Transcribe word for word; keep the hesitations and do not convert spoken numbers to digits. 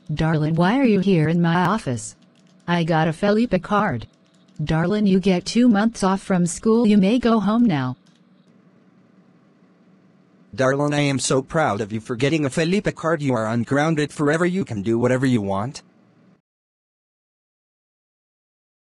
Darlin', why are you here in my office? I got a Felipe card. Darlin', you get two months off from school. You may go home now. Darlin', I am so proud of you for getting a Felipe card. You are ungrounded forever. You can do whatever you want.